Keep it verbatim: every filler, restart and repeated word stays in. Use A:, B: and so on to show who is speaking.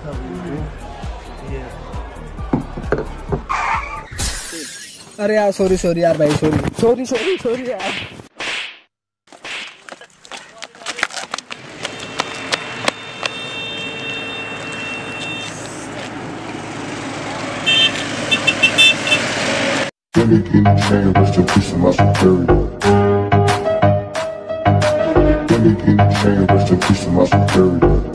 A: अरे यार sorry sorry यार भाई सॉरी सॉरी सॉरी सॉरी यार
B: Anything change, rest in peace of my superior. Anything change, rest in peace of my superior.